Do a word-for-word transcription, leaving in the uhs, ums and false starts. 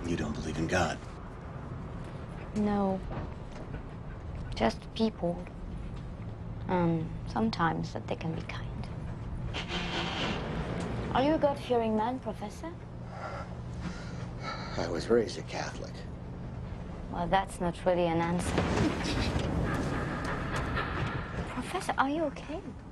You don't believe in God? No. Just people. Um, sometimes that they can be kind. Are you a God-fearing man, Professor? I was raised a Catholic. Well, that's not really an answer. Professor, are you okay?